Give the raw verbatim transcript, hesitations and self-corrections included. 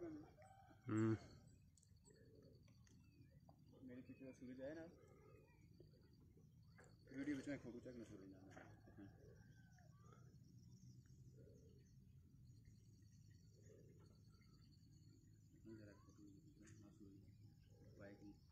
हम्म मेरी पीछे सूरज है ना वीडियो बीच में फोटो चेक ना सूरज ना जरा फोटो बीच में ना सूरज बाइक